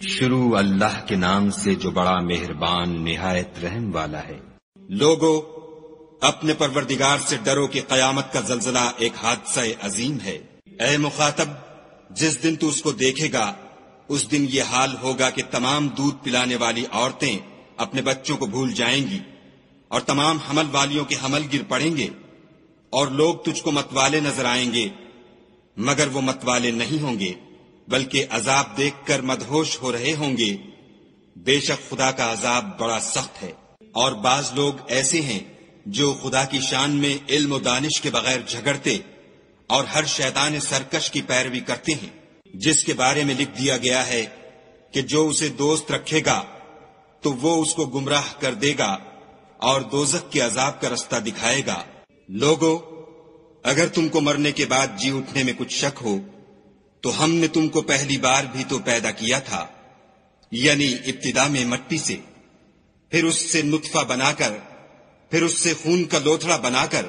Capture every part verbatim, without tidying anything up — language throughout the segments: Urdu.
شروع اللہ کے نام سے جو بڑا مہربان نہایت رحم والا ہے۔ لوگو اپنے پروردگار سے ڈرو کہ قیامت کا زلزلہ ایک حادثہ عظیم ہے۔ اے مخاطب، جس دن تو اس کو دیکھے گا اس دن یہ حال ہوگا کہ تمام دودھ پلانے والی عورتیں اپنے بچوں کو بھول جائیں گی اور تمام حمل والیوں کے حمل گر پڑیں گے، اور لوگ تجھ کو متوالے نظر آئیں گے مگر وہ متوالے نہیں ہوں گے بلکہ عذاب دیکھ کر مدہوش ہو رہے ہوں گے۔ بے شک خدا کا عذاب بڑا سخت ہے۔ اور بعض لوگ ایسے ہیں جو خدا کی شان میں علم و دانش کے بغیر جھگڑتے اور ہر شیطان سرکش کی پیروی کرتے ہیں، جس کے بارے میں لکھ دیا گیا ہے کہ جو اسے دوست رکھے گا تو وہ اس کو گمراہ کر دے گا اور دوزخ کے عذاب کا رستہ دکھائے گا۔ لوگو اگر تم کو مرنے کے بعد جی اٹھنے میں کچھ شک ہو تو ہم نے تم کو پہلی بار بھی تو پیدا کیا تھا، یعنی ابتدا میں مٹی سے، پھر اس سے نطفہ بنا کر، پھر اس سے خون کا لوتھڑا بنا کر،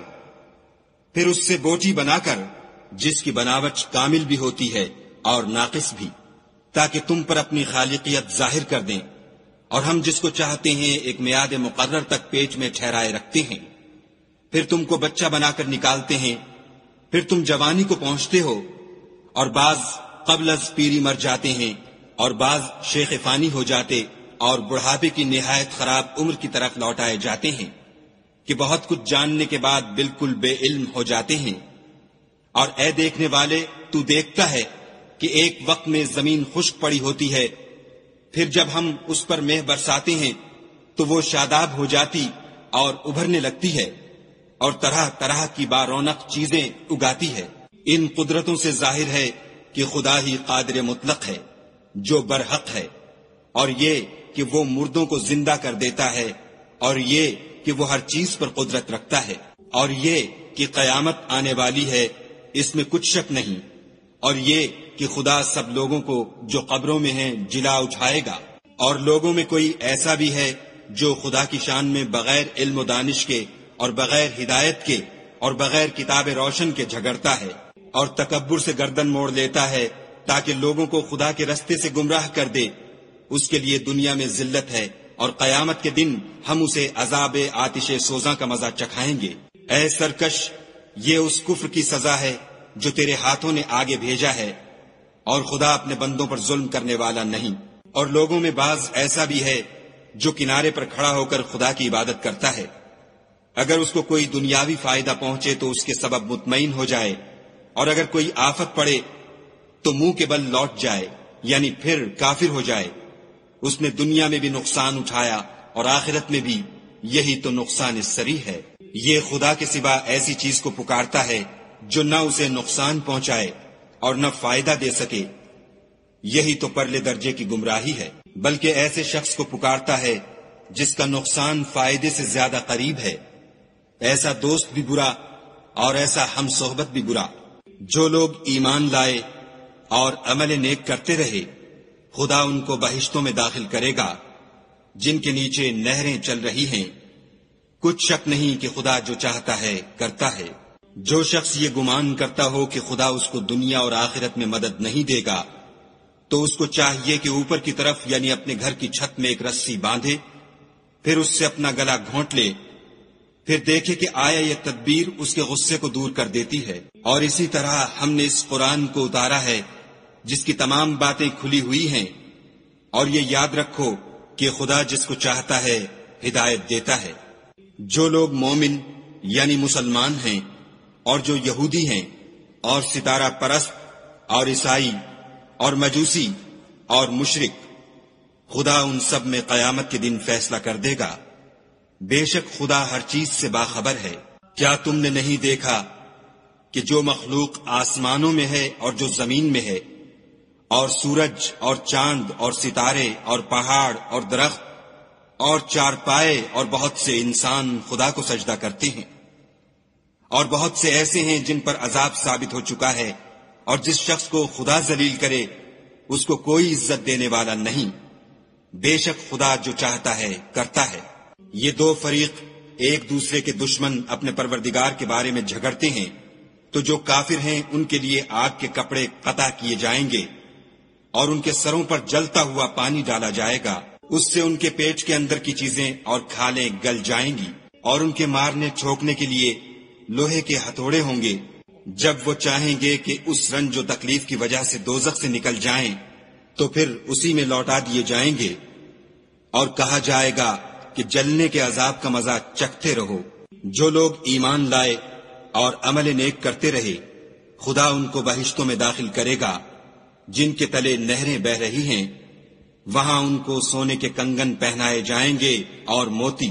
پھر اس سے بوٹی بنا کر، جس کی بناوٹ کامل بھی ہوتی ہے اور ناقص بھی، تاکہ تم پر اپنی خالقیت ظاہر کر دیں۔ اور ہم جس کو چاہتے ہیں ایک میعاد مقرر تک پیٹ میں ٹھہرائے رکھتے ہیں، پھر تم کو بچہ بنا کر نکالتے ہیں، پھر تم جوانی کو پہنچتے ہو، اور بعض قبل از پیری مر جاتے ہیں، اور بعض شیخ فانی ہو جاتے اور بڑھاپے کی نہایت خراب عمر کی طرف لوٹائے جاتے ہیں کہ بہت کچھ جاننے کے بعد بالکل بے علم ہو جاتے ہیں۔ اور اے دیکھنے والے، تو دیکھتا ہے کہ ایک وقت میں زمین خشک پڑی ہوتی ہے، پھر جب ہم اس پر مہ برساتے ہیں تو وہ شاداب ہو جاتی اور ابھرنے لگتی ہے اور طرح طرح کی بارونق چیزیں اگاتی ہے۔ ان قدرتوں سے ظاہر ہے کہ خدا ہی قادر مطلق ہے جو برحق ہے، اور یہ کہ وہ مردوں کو زندہ کر دیتا ہے، اور یہ کہ وہ ہر چیز پر قدرت رکھتا ہے، اور یہ کہ قیامت آنے والی ہے، اس میں کچھ شک نہیں، اور یہ کہ خدا سب لوگوں کو جو قبروں میں ہیں جلا اٹھائے گا۔ اور لوگوں میں کوئی ایسا بھی ہے جو خدا کی شان میں بغیر علم و دانش کے اور بغیر ہدایت کے اور بغیر کتاب روشن کے جھگڑتا ہے اور تکبر سے گردن موڑ لیتا ہے تاکہ لوگوں کو خدا کے رستے سے گمراہ کر دے، اس کے لیے دنیا میں ذلت ہے اور قیامت کے دن ہم اسے عذاب آتش سوزاں کا مزہ چکھائیں گے۔ اے سرکش، یہ اس کفر کی سزا ہے جو تیرے ہاتھوں نے آگے بھیجا ہے، اور خدا اپنے بندوں پر ظلم کرنے والا نہیں۔ اور لوگوں میں بعض ایسا بھی ہے جو کنارے پر کھڑا ہو کر خدا کی عبادت کرتا ہے، اگر اس کو کوئی دنیاوی فائدہ پہنچے تو اس کے سبب مطمئن ہو جائے، اور اگر کوئی آفت پڑے تو منہ کے بل لوٹ جائے، یعنی پھر کافر ہو جائے۔ اس نے دنیا میں بھی نقصان اٹھایا اور آخرت میں بھی، یہی تو نقصان سری ہے۔ یہ خدا کے سوا ایسی چیز کو پکارتا ہے جو نہ اسے نقصان پہنچائے اور نہ فائدہ دے سکے، یہی تو پرلے درجے کی گمراہی ہے۔ بلکہ ایسے شخص کو پکارتا ہے جس کا نقصان فائدے سے زیادہ قریب ہے، ایسا دوست بھی برا اور ایسا ہم صحبت بھی برا۔ جو لوگ ایمان لائے اور عمل نیک کرتے رہے، خدا ان کو بہشتوں میں داخل کرے گا جن کے نیچے نہریں چل رہی ہیں۔ کچھ شک نہیں کہ خدا جو چاہتا ہے کرتا ہے۔ جو شخص یہ گمان کرتا ہو کہ خدا اس کو دنیا اور آخرت میں مدد نہیں دے گا تو اس کو چاہیے کہ اوپر کی طرف یعنی اپنے گھر کی چھت میں ایک رسی باندھے، پھر اس سے اپنا گلا گھونٹ لے، پھر دیکھے کہ آیا یہ تدبیر اس کے غصے کو دور کر دیتی ہے۔ اور اسی طرح ہم نے اس قرآن کو اتارا ہے جس کی تمام باتیں کھلی ہوئی ہیں، اور یہ یاد رکھو کہ خدا جس کو چاہتا ہے ہدایت دیتا ہے۔ جو لوگ مومن یعنی مسلمان ہیں اور جو یہودی ہیں اور ستارہ پرست اور عیسائی اور مجوسی اور مشرک، خدا ان سب میں قیامت کے دن فیصلہ کر دے گا۔ بے شک خدا ہر چیز سے باخبر ہے۔ کیا تم نے نہیں دیکھا کہ جو مخلوق آسمانوں میں ہے اور جو زمین میں ہے، اور سورج اور چاند اور ستارے اور پہاڑ اور درخت اور چار پائے اور بہت سے انسان خدا کو سجدہ کرتے ہیں، اور بہت سے ایسے ہیں جن پر عذاب ثابت ہو چکا ہے، اور جس شخص کو خدا ذلیل کرے اس کو کوئی عزت دینے والا نہیں۔ بے شک خدا جو چاہتا ہے کرتا ہے۔ یہ دو فریق ایک دوسرے کے دشمن اپنے پروردگار کے بارے میں جھگڑتے ہیں، تو جو کافر ہیں ان کے لیے آگ کے کپڑے قطع کیے جائیں گے، اور ان کے سروں پر جلتا ہوا پانی ڈالا جائے گا، اس سے ان کے پیٹ کے اندر کی چیزیں اور کھالیں گل جائیں گی، اور ان کے مارنے چھوکنے کے لیے لوہے کے ہتھوڑے ہوں گے۔ جب وہ چاہیں گے کہ اس رنج و تکلیف کی وجہ سے دوزخ سے نکل جائیں تو پھر اسی میں لوٹا دیے جائیں گے، اور کہا جائے گا کہ جلنے کے عذاب کا مزہ چکھتے رہو۔ جو لوگ ایمان لائے اور عمل نیک کرتے رہے، خدا ان کو بہشتوں میں داخل کرے گا جن کے تلے نہریں بہ رہی ہیں، وہاں ان کو سونے کے کنگن پہنائے جائیں گے اور موتی،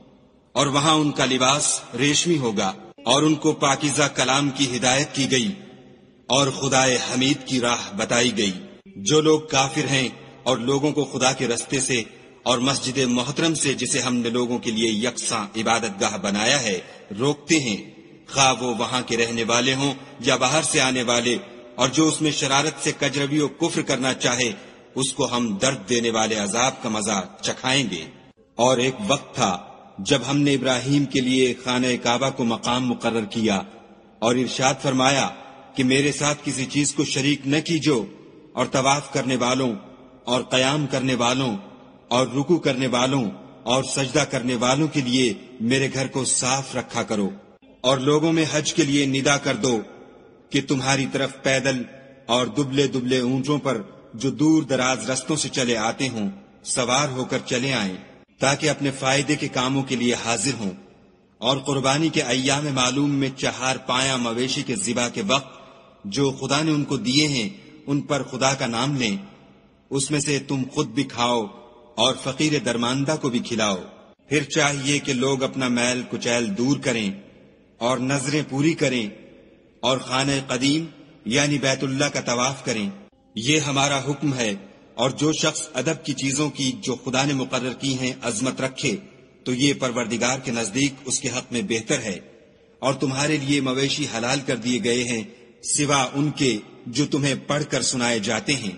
اور وہاں ان کا لباس ریشمی ہوگا، اور ان کو پاکیزہ کلام کی ہدایت کی گئی اور خدائے حمید کی راہ بتائی گئی۔ جو لوگ کافر ہیں اور لوگوں کو خدا کے رستے سے اور مسجد محترم سے، جسے ہم نے لوگوں کے لیے یکساں عبادت گاہ بنایا ہے، روکتے ہیں، خواہ وہ وہاں کے رہنے والے ہوں یا باہر سے آنے والے، اور جو اس میں شرارت سے کجروی و کفر کرنا چاہے اس کو ہم درد دینے والے عذاب کا مزہ چکھائیں گے۔ اور ایک وقت تھا جب ہم نے ابراہیم کے لیے خانہ کعبہ کو مقام مقرر کیا اور ارشاد فرمایا کہ میرے ساتھ کسی چیز کو شریک نہ کیجو، اور طواف کرنے والوں اور قیام کرنے والوں اور رکوع کرنے والوں اور سجدہ کرنے والوں کے لیے میرے گھر کو صاف رکھا کرو، اور لوگوں میں حج کے لیے ندا کر دو کہ تمہاری طرف پیدل اور دبلے دبلے اونٹوں پر جو دور دراز رستوں سے چلے آتے ہوں سوار ہو کر چلے آئیں، تاکہ اپنے فائدے کے کاموں کے لیے حاضر ہوں، اور قربانی کے ایام معلوم میں چہار پایا مویشی کے ذبح کے وقت جو خدا نے ان کو دیے ہیں ان پر خدا کا نام لیں، اس میں سے تم خود بھی کھاؤ اور فقیر درماندہ کو بھی کھلاؤ۔ پھر چاہیے کہ لوگ اپنا میل کچیل دور کریں اور نظریں پوری کریں اور خانہ قدیم یعنی بیت اللہ کا طواف کریں، یہ ہمارا حکم ہے۔ اور جو شخص ادب کی چیزوں کی جو خدا نے مقرر کی ہیں عظمت رکھے تو یہ پروردگار کے نزدیک اس کے حق میں بہتر ہے۔ اور تمہارے لیے مویشی حلال کر دیے گئے ہیں سوا ان کے جو تمہیں پڑھ کر سنائے جاتے ہیں،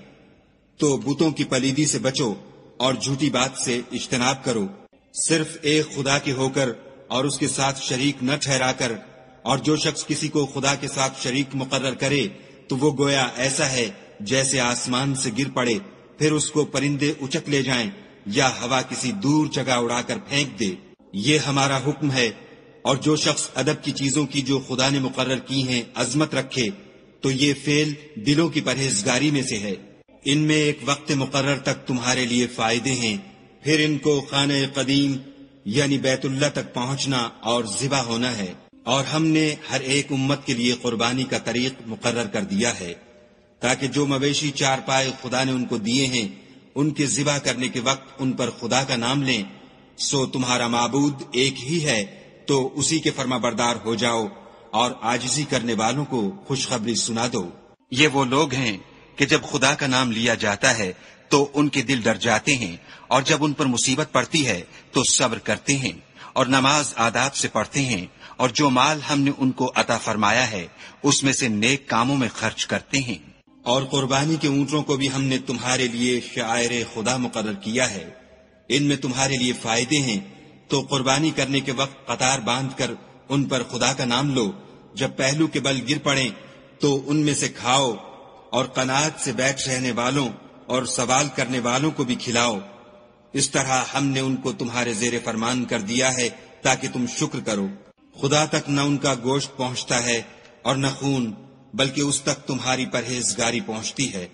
تو بتوں کی پلیدی سے بچو اور جھوٹی بات سے اجتناب کرو، صرف ایک خدا کے ہو کر اور اس کے ساتھ شریک نہ ٹھہرا کر۔ اور جو شخص کسی کو خدا کے ساتھ شریک مقرر کرے تو وہ گویا ایسا ہے جیسے آسمان سے گر پڑے، پھر اس کو پرندے اچک لے جائیں یا ہوا کسی دور جگہ اڑا کر پھینک دے۔ یہ ہمارا حکم ہے۔ اور جو شخص ادب کی چیزوں کی جو خدا نے مقرر کی ہیں عظمت رکھے تو یہ فعل دلوں کی پرہیزگاری میں سے ہے۔ ان میں ایک وقت مقرر تک تمہارے لیے فائدے ہیں، پھر ان کو خانہ قدیم یعنی بیت اللہ تک پہنچنا اور ذبح ہونا ہے۔ اور ہم نے ہر ایک امت کے لیے قربانی کا طریق مقرر کر دیا ہے، تاکہ جو مویشی چار پائے خدا نے ان کو دیے ہیں ان کے ذبح کرنے کے وقت ان پر خدا کا نام لیں۔ سو تمہارا معبود ایک ہی ہے، تو اسی کے فرما بردار ہو جاؤ اور عاجزی کرنے والوں کو خوشخبری سنا دو۔ یہ وہ لوگ ہیں کہ جب خدا کا نام لیا جاتا ہے تو ان کے دل ڈر جاتے ہیں، اور جب ان پر مصیبت پڑتی ہے تو صبر کرتے ہیں اور نماز آداب سے پڑھتے ہیں، اور جو مال ہم نے ان کو عطا فرمایا ہے اس میں سے نیک کاموں میں خرچ کرتے ہیں۔ اور قربانی کے اونٹوں کو بھی ہم نے تمہارے لیے شعائر خدا مقرر کیا ہے، ان میں تمہارے لیے فائدے ہیں، تو قربانی کرنے کے وقت قطار باندھ کر ان پر خدا کا نام لو۔ جب پہلو کے بل گر پڑیں تو ان میں سے کھاؤ، اور قناعت سے بیٹھ رہنے والوں اور سوال کرنے والوں کو بھی کھلاؤ۔ اس طرح ہم نے ان کو تمہارے زیر فرمان کر دیا ہے تاکہ تم شکر کرو۔ خدا تک نہ ان کا گوشت پہنچتا ہے اور نہ خون، بلکہ اس تک تمہاری پرہیزگاری پہنچتی ہے۔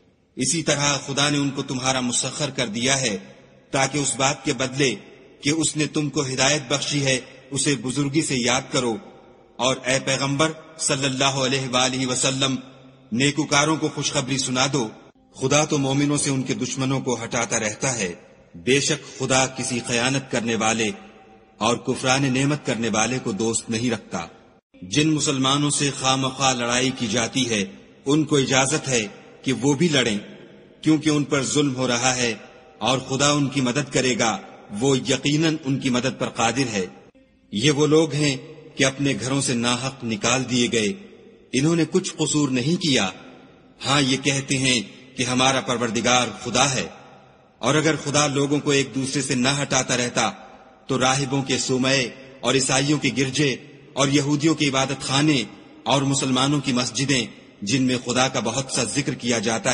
اسی طرح خدا نے ان کو تمہارا مسخر کر دیا ہے تاکہ اس بات کے بدلے کہ اس نے تم کو ہدایت بخشی ہے اسے بزرگی سے یاد کرو۔ اور اے پیغمبر صلی اللہ علیہ وآلہ وسلم، نیکوکاروں کو خوشخبری سنا دو۔ خدا تو مومنوں سے ان کے دشمنوں کو ہٹاتا رہتا ہے، بے شک خدا کسی خیانت کرنے والے اور کفران نعمت کرنے والے کو دوست نہیں رکھتا۔ جن مسلمانوں سے خواہ مخواہ لڑائی کی جاتی ہے ان کو اجازت ہے کہ وہ بھی لڑیں، کیونکہ ان پر ظلم ہو رہا ہے، اور خدا ان کی مدد کرے گا، وہ یقیناً ان کی مدد پر قادر ہے۔ یہ وہ لوگ ہیں کہ اپنے گھروں سے ناحق نکال دیے گئے، انہوں نے کچھ قصور نہیں کیا، ہاں یہ کہتے ہیں کہ ہمارا پروردگار خدا ہے۔ اور اگر خدا لوگوں کو ایک دوسرے سے نہ ہٹاتا رہتا تو راہبوں کے صومعے اور عیسائیوں کے گرجے اور یہودیوں کے عبادت خانے اور مسلمانوں کی مسجدیں جن میں خدا کا بہت سا ذکر کیا جاتا ہے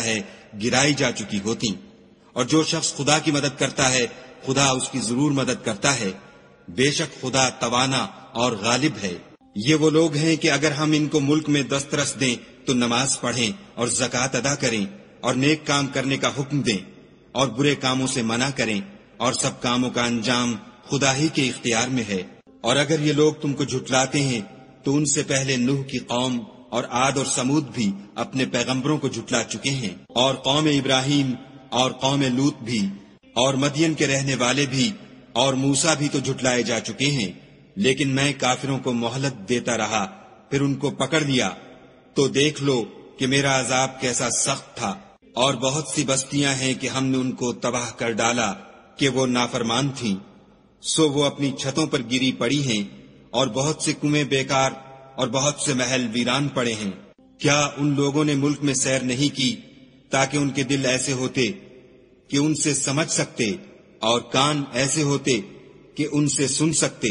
گرائی جا چکی ہوتی، اور جو شخص خدا کی مدد کرتا ہے خدا اس کی ضرور مدد کرتا ہے، بے شک خدا توانا اور غالب ہے۔ یہ وہ لوگ ہیں کہ اگر ہم ان کو ملک میں دسترس دیں تو نماز پڑھیں اور زکوٰۃ ادا کریں اور نیک کام کرنے کا حکم دیں اور برے کاموں سے منع کریں، اور سب کاموں کا انجام خدا ہی کے اختیار میں ہے۔ اور اگر یہ لوگ تم کو جھٹلاتے ہیں تو ان سے پہلے نوح کی قوم اور عاد اور سمود بھی اپنے پیغمبروں کو جھٹلا چکے ہیں، اور قوم ابراہیم اور قوم لوط بھی، اور مدین کے رہنے والے بھی، اور موسیٰ بھی تو جھٹلائے جا چکے ہیں، لیکن میں کافروں کو مہلت دیتا رہا، پھر ان کو پکڑ لیا، تو دیکھ لو کہ میرا عذاب کیسا سخت تھا۔ اور بہت سی بستیاں ہیں کہ ہم نے ان کو تباہ کر ڈالا کہ وہ نافرمان تھیں، سو وہ اپنی چھتوں پر گری پڑی ہیں، اور بہت سے کنویں بیکار اور بہت سے محل ویران پڑے ہیں۔ کیا ان لوگوں نے ملک میں سیر نہیں کی تاکہ ان کے دل ایسے ہوتے کہ ان سے سمجھ سکتے، اور کان ایسے ہوتے کہ ان سے سن سکتے؟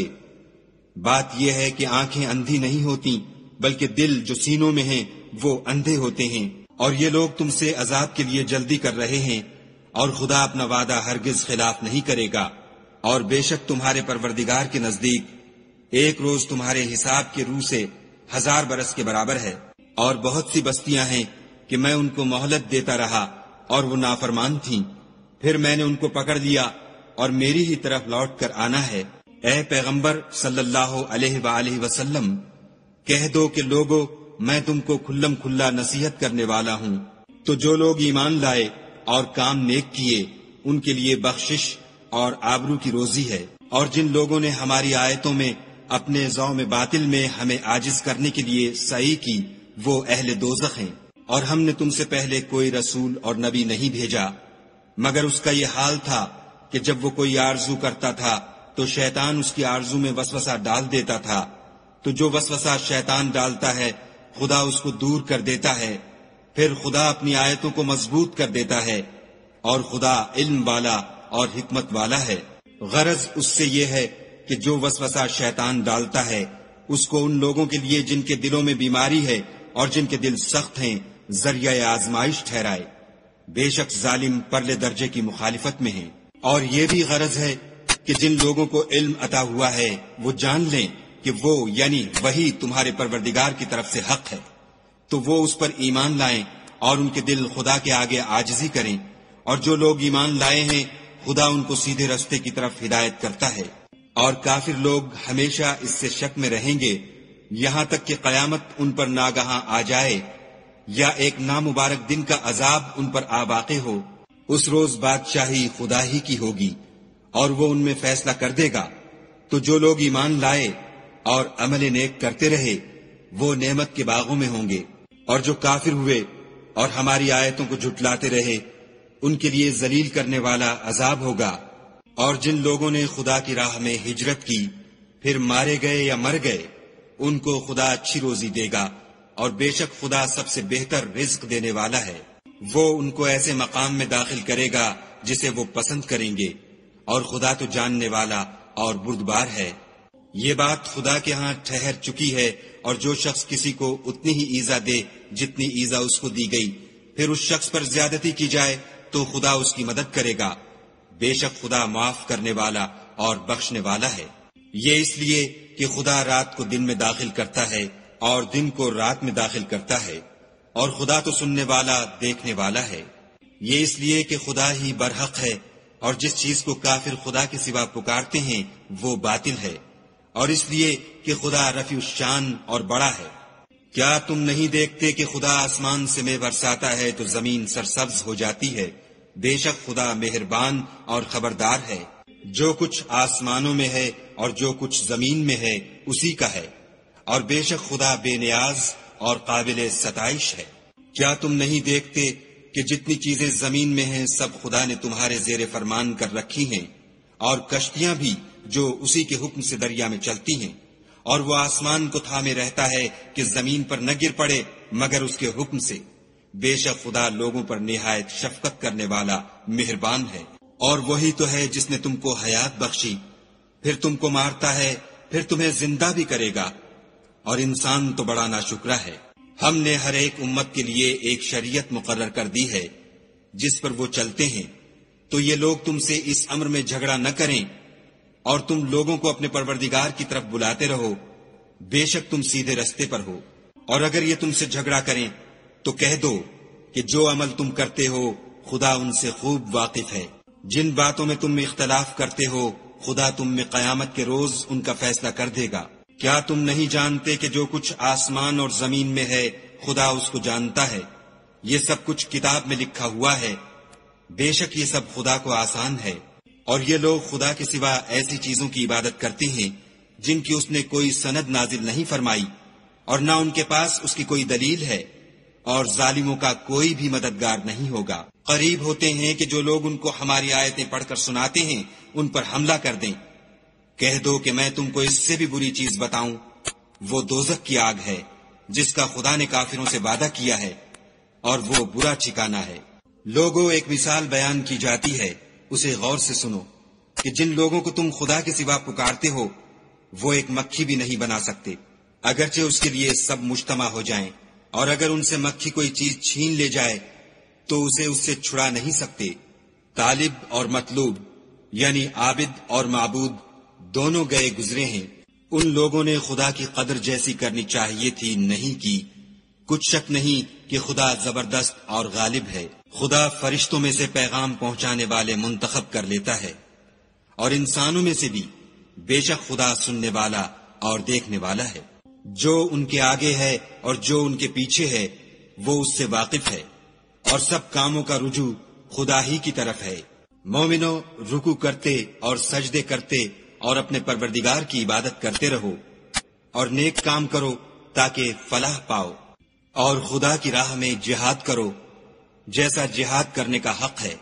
بات یہ ہے کہ آنکھیں اندھی نہیں ہوتی، بلکہ دل جو سینوں میں ہیں وہ اندھے ہوتے ہیں۔ اور یہ لوگ تم سے عذاب کے لیے جلدی کر رہے ہیں، اور خدا اپنا وعدہ ہرگز خلاف نہیں کرے گا۔ اور بے شک تمہارے پروردگار کے نزدیک ایک روز تمہارے حساب کے روح سے ہزار برس کے برابر ہے۔ اور بہت سی بستیاں ہیں کہ میں ان کو مہلت دیتا رہا اور وہ نافرمان تھیں، پھر میں نے ان کو پکڑ لیا اور میری ہی طرف لوٹ کر آنا ہے۔ اے پیغمبر صلی اللہ علیہ وآلہ وسلم، کہہ دو کہ لوگو میں تم کو کھلم کھلا نصیحت کرنے والا ہوں، تو جو لوگ ایمان لائے اور کام نیک کیے ان کے لیے بخشش اور آبرو کی روزی ہے، اور جن لوگوں نے ہماری آیتوں میں اپنے ذوم باطل میں ہمیں عاجز کرنے کے لیے سعی کی وہ اہل دوزخ ہیں۔ اور ہم نے تم سے پہلے کوئی رسول اور نبی نہیں بھیجا مگر اس کا یہ حال تھا کہ جب وہ کوئی آرزو کرتا تھا تو شیطان اس کی آرزو میں وسوسہ ڈال دیتا تھا، تو جو وسوسہ شیطان ڈالتا ہے خدا اس کو دور کر دیتا ہے، پھر خدا اپنی آیتوں کو مضبوط کر دیتا ہے، اور خدا علم والا اور حکمت والا ہے۔ غرض اس سے یہ ہے کہ جو وسوسہ شیطان ڈالتا ہے اس کو ان لوگوں کے لیے جن کے دلوں میں بیماری ہے اور جن کے دل سخت ہیں ذریعہ آزمائش ٹھہرائے۔ بے شک ظالم پرلے درجے کی مخالفت میں ہیں۔ اور یہ بھی غرض ہے کہ جن لوگوں کو علم عطا ہوا ہے وہ جان لیں کہ وہ یعنی وہی تمہارے پروردگار کی طرف سے حق ہے، تو وہ اس پر ایمان لائیں اور ان کے دل خدا کے آگے عاجزی کریں، اور جو لوگ ایمان لائے ہیں خدا ان کو سیدھے رستے کی طرف ہدایت کرتا ہے۔ اور کافر لوگ ہمیشہ اس سے شک میں رہیں گے یہاں تک کہ قیامت ان پر ناگہاں آ جائے یا ایک نامبارک دن کا عذاب ان پر آ واقع ہو۔ اس روز بادشاہی خدا ہی کی ہوگی اور وہ ان میں فیصلہ کر دے گا۔ تو جو لوگ ایمان لائے اور عمل نیک کرتے رہے وہ نعمت کے باغوں میں ہوں گے، اور جو کافر ہوئے اور ہماری آیتوں کو جھٹلاتے رہے ان کے لیے ذلیل کرنے والا عذاب ہوگا۔ اور جن لوگوں نے خدا کی راہ میں ہجرت کی پھر مارے گئے یا مر گئے ان کو خدا اچھی روزی دے گا، اور بے شک خدا سب سے بہتر رزق دینے والا ہے۔ وہ ان کو ایسے مقام میں داخل کرے گا جسے وہ پسند کریں گے، اور خدا تو جاننے والا اور بردبار ہے۔ یہ بات خدا کے ہاں ٹھہر چکی ہے، اور جو شخص کسی کو اتنی ہی ایذا دے جتنی ایذا اس کو دی گئی، پھر اس شخص پر زیادتی کی جائے تو خدا اس کی مدد کرے گا۔ بے شک خدا معاف کرنے والا اور بخشنے والا ہے۔ یہ اس لیے کہ خدا رات کو دن میں داخل کرتا ہے اور دن کو رات میں داخل کرتا ہے، اور خدا تو سننے والا دیکھنے والا ہے۔ یہ اس لیے کہ خدا ہی برحق ہے، اور جس چیز کو کافر خدا کے سوا پکارتے ہیں وہ باطل ہے، اور اس لیے کہ خدا رفیع الشان اور بڑا ہے۔ کیا تم نہیں دیکھتے کہ خدا آسمان سے مے برساتا ہے تو زمین سرسبز ہو جاتی ہے؟ بے شک خدا مہربان اور خبردار ہے۔ جو کچھ آسمانوں میں ہے اور جو کچھ زمین میں ہے اسی کا ہے، اور بے شک خدا بے نیاز اور قابل ستائش ہے۔ کیا تم نہیں دیکھتے کہ جتنی چیزیں زمین میں ہیں سب خدا نے تمہارے زیر فرمان کر رکھی ہیں، اور کشتیاں بھی جو اسی کے حکم سے دریا میں چلتی ہیں، اور وہ آسمان کو تھامے رہتا ہے کہ زمین پر نہ گر پڑے مگر اس کے حکم سے۔ بے شک خدا لوگوں پر نہایت شفقت کرنے والا مہربان ہے۔ اور وہی تو ہے جس نے تم کو حیات بخشی، پھر تم کو مارتا ہے، پھر تمہیں زندہ بھی کرے گا، اور انسان تو بڑا ناشکرا ہے۔ ہم نے ہر ایک امت کے لیے ایک شریعت مقرر کر دی ہے جس پر وہ چلتے ہیں، تو یہ لوگ تم سے اس امر میں جھگڑا نہ کریں اور تم لوگوں کو اپنے پروردگار کی طرف بلاتے رہو، بے شک تم سیدھے رستے پر ہو۔ اور اگر یہ تم سے جھگڑا کریں تو کہہ دو کہ جو عمل تم کرتے ہو خدا ان سے خوب واقف ہے۔ جن باتوں میں تم اختلاف کرتے ہو خدا تم میں قیامت کے روز ان کا فیصلہ کر دے گا۔ کیا تم نہیں جانتے کہ جو کچھ آسمان اور زمین میں ہے خدا اس کو جانتا ہے؟ یہ سب کچھ کتاب میں لکھا ہوا ہے، بے شک یہ سب خدا کو آسان ہے۔ اور یہ لوگ خدا کے سوا ایسی چیزوں کی عبادت کرتے ہیں جن کی اس نے کوئی سند نازل نہیں فرمائی اور نہ ان کے پاس اس کی کوئی دلیل ہے، اور ظالموں کا کوئی بھی مددگار نہیں ہوگا۔ قریب ہوتے ہیں کہ جو لوگ ان کو ہماری آیتیں پڑھ کر سناتے ہیں ان پر حملہ کر دیں۔ کہہ دو کہ میں تم کو اس سے بھی بری چیز بتاؤں، وہ دوزخ کی آگ ہے جس کا خدا نے کافروں سے وعدہ کیا ہے، اور وہ برا ٹھکانہ ہے۔ لوگوں، ایک مثال بیان کی جاتی ہے، اسے غور سے سنو کہ جن لوگوں کو تم خدا کے سوا پکارتے ہو وہ ایک مکھی بھی نہیں بنا سکتے، اگرچہ اس کے لیے سب مجتمع ہو جائیں، اور اگر ان سے مکھی کوئی چیز چھین لے جائے تو اسے اس سے چھڑا نہیں سکتے۔ طالب اور مطلوب یعنی عابد اور معبود دونوں گئے گزرے ہیں، ان لوگوں نے خدا کی قدر جیسی کرنی چاہیے تھی نہیں کی۔ کچھ شک نہیں کہ خدا زبردست اور غالب ہے۔ خدا فرشتوں میں سے پیغام پہنچانے والے منتخب کر لیتا ہے، اور انسانوں میں سے بھی، بے شک خدا سننے والا اور دیکھنے والا ہے۔ جو ان کے آگے ہے اور جو ان کے پیچھے ہے وہ اس سے واقف ہے، اور سب کاموں کا رجوع خدا ہی کی طرف ہے۔ مومنو، رکوع کرتے اور سجدے کرتے اور اپنے پروردگار کی عبادت کرتے رہو، اور نیک کام کرو تاکہ فلاح پاؤ، اور خدا کی راہ میں جہاد کرو جیسا جہاد کرنے کا حق ہے۔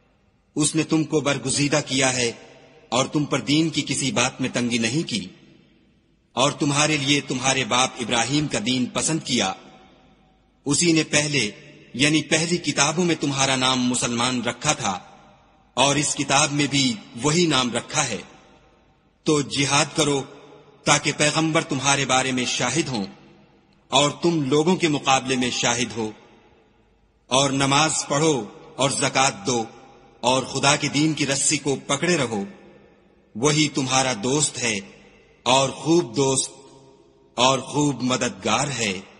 اس نے تم کو برگزیدہ کیا ہے اور تم پر دین کی کسی بات میں تنگی نہیں کی، اور تمہارے لیے تمہارے باپ ابراہیم کا دین پسند کیا۔ اسی نے پہلے یعنی پہلی کتابوں میں تمہارا نام مسلمان رکھا تھا، اور اس کتاب میں بھی وہی نام رکھا ہے۔ تو جہاد کرو تاکہ پیغمبر تمہارے بارے میں شاہد ہوں اور تم لوگوں کے مقابلے میں شاہد ہو، اور نماز پڑھو اور زکوٰۃ دو، اور خدا کے دین کی رسی کو پکڑے رہو، وہی تمہارا دوست ہے اور خوب دوست اور خوب مددگار ہے۔